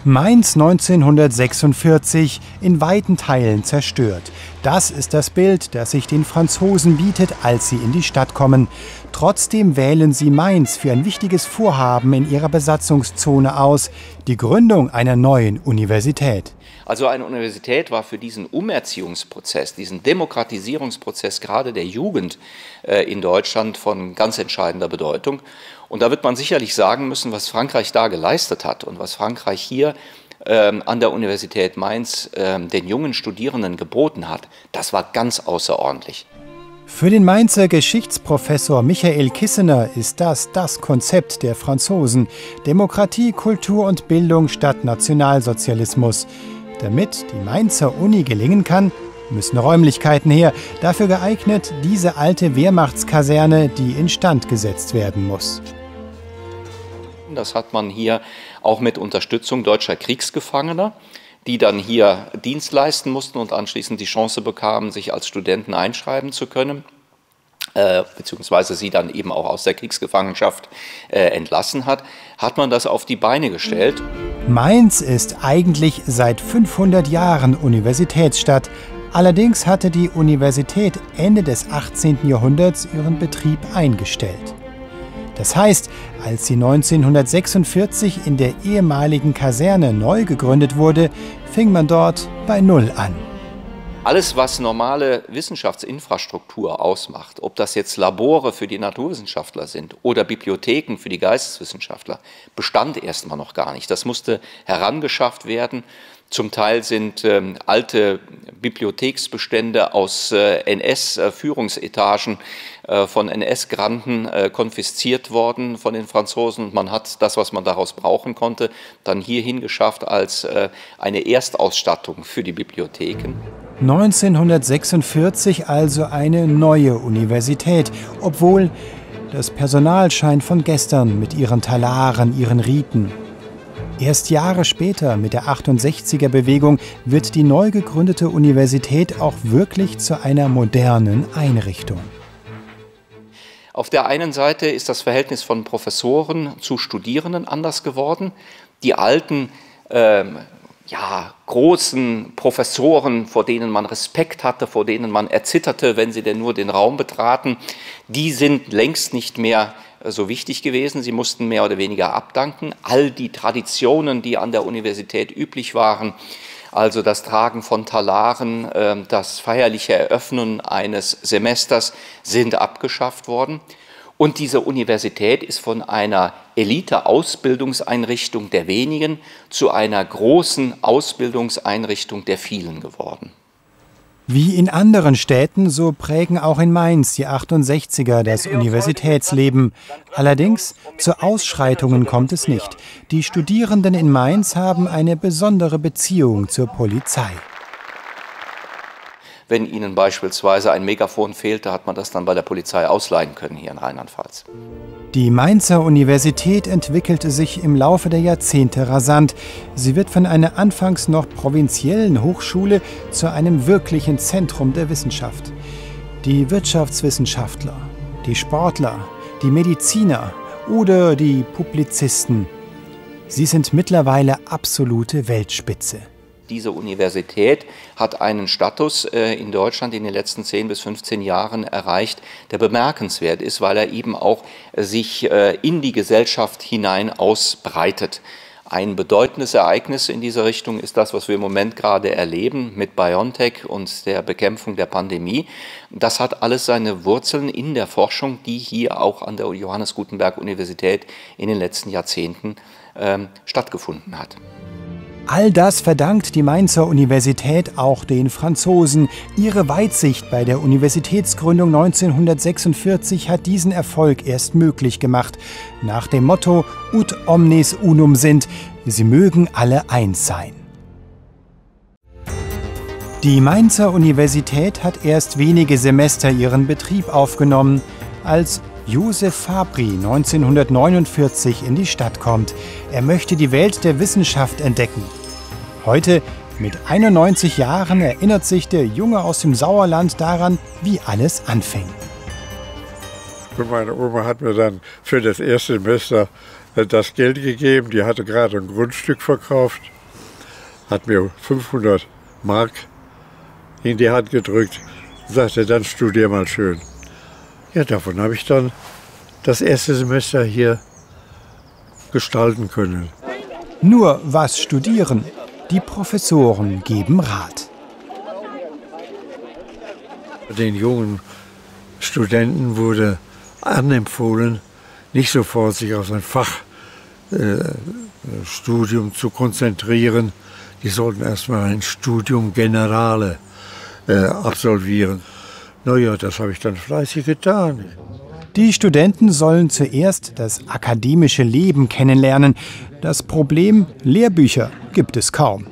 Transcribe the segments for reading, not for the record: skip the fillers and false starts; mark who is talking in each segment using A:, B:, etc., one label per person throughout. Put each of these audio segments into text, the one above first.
A: Mainz 1946, in weiten Teilen zerstört. Das ist das Bild, das sich den Franzosen bietet, als sie in die Stadt kommen. Trotzdem wählen sie Mainz für ein wichtiges Vorhaben in ihrer Besatzungszone aus: die Gründung einer neuen Universität.
B: Also eine Universität war für diesen Umerziehungsprozess, diesen Demokratisierungsprozess gerade der Jugend in Deutschland von ganz entscheidender Bedeutung. Und da wird man sicherlich sagen müssen, was Frankreich da geleistet hat und was Frankreich hier an der Universität Mainz den jungen Studierenden geboten hat, das war ganz außerordentlich.
A: Für den Mainzer Geschichtsprofessor Michael Kissener ist das Konzept der Franzosen: Demokratie, Kultur und Bildung statt Nationalsozialismus. Damit die Mainzer Uni gelingen kann, müssen Räumlichkeiten her, dafür geeignet diese alte Wehrmachtskaserne, die instand gesetzt werden muss.
B: Das hat man hier auch mit Unterstützung deutscher Kriegsgefangener, die dann hier Dienst leisten mussten und anschließend die Chance bekamen, sich als Studenten einschreiben zu können, beziehungsweise sie dann eben auch aus der Kriegsgefangenschaft entlassen hat man das auf die Beine gestellt.
A: Mainz ist eigentlich seit 500 Jahren Universitätsstadt. Allerdings hatte die Universität Ende des 18. Jahrhunderts ihren Betrieb eingestellt. Das heißt, als sie 1946 in der ehemaligen Kaserne neu gegründet wurde, fing man dort bei Null an.
B: Alles, was normale Wissenschaftsinfrastruktur ausmacht, ob das jetzt Labore für die Naturwissenschaftler sind oder Bibliotheken für die Geisteswissenschaftler, bestand erstmal noch gar nicht. Das musste herangeschafft werden. Zum Teil sind alte Bibliotheksbestände aus NS-Führungsetagen von NS-Granden konfisziert worden von den Franzosen. Und man hat das, was man daraus brauchen konnte, dann hierhin geschafft als eine Erstausstattung für die Bibliotheken.
A: 1946 also eine neue Universität, obwohl das Personal scheint von gestern mit ihren Talaren, ihren Riten. Erst Jahre später, mit der 68er-Bewegung, wird die neu gegründete Universität auch wirklich zu einer modernen Einrichtung.
B: Auf der einen Seite ist das Verhältnis von Professoren zu Studierenden anders geworden. Die alten, großen Professoren, vor denen man Respekt hatte, vor denen man erzitterte, wenn sie denn nur den Raum betraten, die sind längst nicht mehr so wichtig gewesen. Sie mussten mehr oder weniger abdanken. All die Traditionen, die an der Universität üblich waren, also das Tragen von Talaren, das feierliche Eröffnen eines Semesters, sind abgeschafft worden. Und diese Universität ist von einer Elite-Ausbildungseinrichtung der wenigen zu einer großen Ausbildungseinrichtung der vielen geworden.
A: Wie in anderen Städten, so prägen auch in Mainz die 68er das Universitätsleben. Allerdings zu Ausschreitungen kommt es nicht. Die Studierenden in Mainz haben eine besondere Beziehung zur Polizei.
B: Wenn ihnen beispielsweise ein Megafon fehlte, hat man das dann bei der Polizei ausleihen können hier in Rheinland-Pfalz.
A: Die Mainzer Universität entwickelte sich im Laufe der Jahrzehnte rasant. Sie wird von einer anfangs noch provinziellen Hochschule zu einem wirklichen Zentrum der Wissenschaft. Die Wirtschaftswissenschaftler, die Sportler, die Mediziner oder die Publizisten. Sie sind mittlerweile absolute Weltspitze.
B: Diese Universität hat einen Status in Deutschland in den letzten 10 bis 15 Jahren erreicht, der bemerkenswert ist, weil er eben auch sich in die Gesellschaft hinein ausbreitet. Ein bedeutendes Ereignis in dieser Richtung ist das, was wir im Moment gerade erleben mit BioNTech und der Bekämpfung der Pandemie. Das hat alles seine Wurzeln in der Forschung, die hier auch an der Johannes Gutenberg Universität in den letzten Jahrzehnten stattgefunden hat.
A: All das verdankt die Mainzer Universität auch den Franzosen. Ihre Weitsicht bei der Universitätsgründung 1946 hat diesen Erfolg erst möglich gemacht. Nach dem Motto Ut omnes unum sind, sie mögen alle eins sein. Die Mainzer Universität hat erst wenige Semester ihren Betrieb aufgenommen, als Joseph Fabry 1949 in die Stadt kommt. Er möchte die Welt der Wissenschaft entdecken. Heute, mit 91 Jahren, erinnert sich der Junge aus dem Sauerland daran, wie alles anfing.
C: Meine Oma hat mir dann für das erste Semester das Geld gegeben. Die hatte gerade ein Grundstück verkauft, hat mir 500 Mark in die Hand gedrückt, sagte, dann studier mal schön. Ja, davon habe ich dann das erste Semester hier gestalten können.
A: Nur was studieren? Die Professoren geben Rat.
C: Den jungen Studenten wurde anempfohlen, nicht sofort sich auf ein Fachstudium zu konzentrieren. Die sollten erstmal ein Studium Generale absolvieren. Naja, das habe ich dann fleißig getan.
A: Die Studenten sollen zuerst das akademische Leben kennenlernen. Das Problem, Lehrbücher gibt es kaum.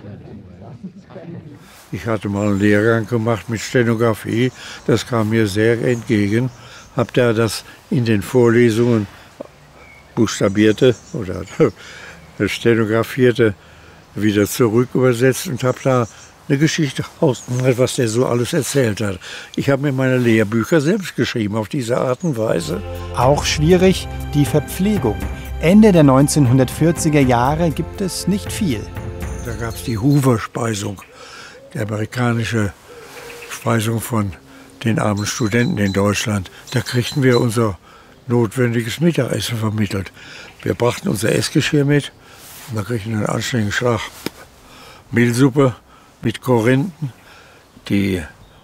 C: Ich hatte mal einen Lehrgang gemacht mit Stenografie. Das kam mir sehr entgegen. Habe da das in den Vorlesungen buchstabierte oder stenografierte wieder zurück übersetzt und habe da eine Geschichte ausgemacht, was der so alles erzählt hat. Ich habe mir meine Lehrbücher selbst geschrieben auf diese Art und Weise.
A: Auch schwierig die Verpflegung. Ende der 1940er Jahre gibt es nicht viel.
C: Da gab es die Hoover-Speisung, die amerikanische Speisung von den armen Studenten in Deutschland. Da kriegten wir unser notwendiges Mittagessen vermittelt. Wir brachten unser Essgeschirr mit und da kriegten wir einen anständigen Schlag Mehlsuppe mit Korinthen. Die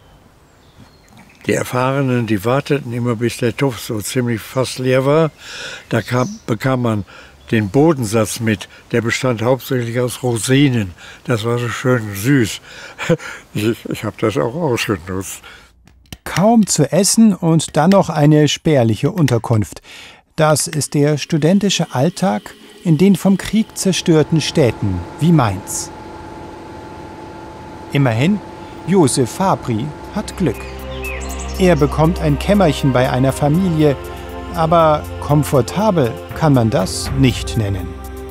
C: Erfahrenen, die warteten immer, bis der Topf so ziemlich fast leer war. Da bekam man den Bodensatz mit. Der bestand hauptsächlich aus Rosinen. Das war so schön süß. Ich habe das auch ausgenutzt.
A: Kaum zu essen und dann noch eine spärliche Unterkunft. Das ist der studentische Alltag in den vom Krieg zerstörten Städten wie Mainz. Immerhin, Josef Fabri hat Glück. Er bekommt ein Kämmerchen bei einer Familie, aber komfortabel kann man das nicht nennen.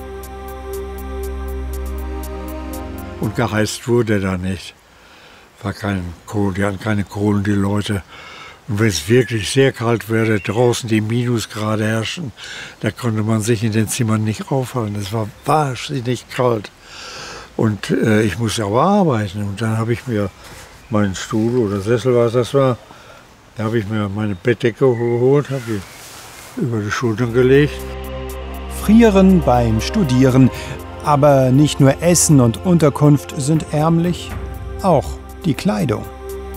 C: Und geheizt wurde da nicht. War kein Kohl, die hatten keine Kohlen, die Leute. Und wenn es wirklich sehr kalt wäre, draußen die Minusgrade herrschen, da konnte man sich in den Zimmern nicht aufhalten. Es war wahnsinnig kalt. Und ich musste aber arbeiten. Und dann habe ich mir meinen Stuhl oder Sessel, was das war, da habe ich mir meine Bettdecke geholt, habe die über die Schultern gelegt.
A: Frieren beim Studieren, aber nicht nur Essen und Unterkunft sind ärmlich, auch die Kleidung.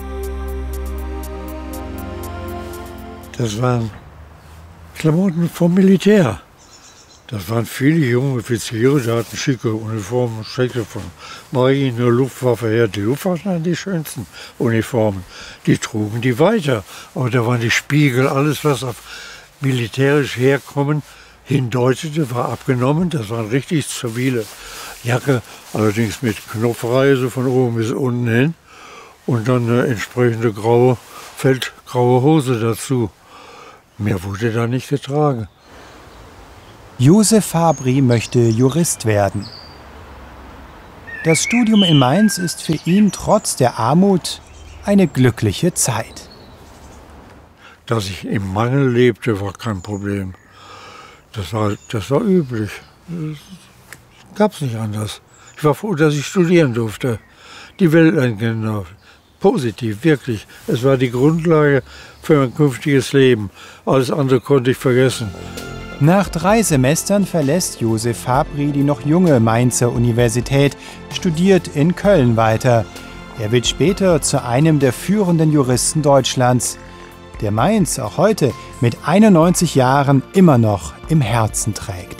C: Das waren Klamotten vom Militär. Das waren viele junge Offiziere, die hatten schicke Uniformen, schicke von Marine, Luftwaffe her. Die Luftwaffe hatten die schönsten Uniformen. Die trugen die weiter. Aber da waren die Spiegel, alles was auf militärisch herkommen hindeutete, war abgenommen. Das waren richtig zivile Jacke, allerdings mit Knopfreihe, so von oben bis unten hin. Und dann eine entsprechende feldgraue Hose dazu. Mehr wurde da nicht getragen.
A: Josef Fabri möchte Jurist werden. Das Studium in Mainz ist für ihn trotz der Armut eine glückliche Zeit.
C: Dass ich im Mangel lebte, war kein Problem. Das war üblich. Das gab es nicht anders. Ich war froh, dass ich studieren durfte. Die Welt einkennen. Positiv, wirklich. Es war die Grundlage für mein künftiges Leben. Alles andere konnte ich vergessen.
A: Nach 3 Semestern verlässt Josef Fabri die noch junge Mainzer Universität, studiert in Köln weiter. Er wird später zu einem der führenden Juristen Deutschlands, der Mainz auch heute mit 91 Jahren immer noch im Herzen trägt.